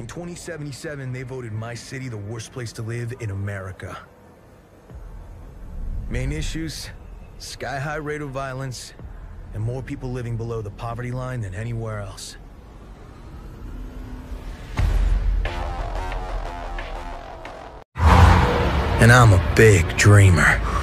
In 2077, they voted my city the worst place to live in America. Main issues: sky-high rate of violence, and more people living below the poverty line than anywhere else. And I'm a big dreamer.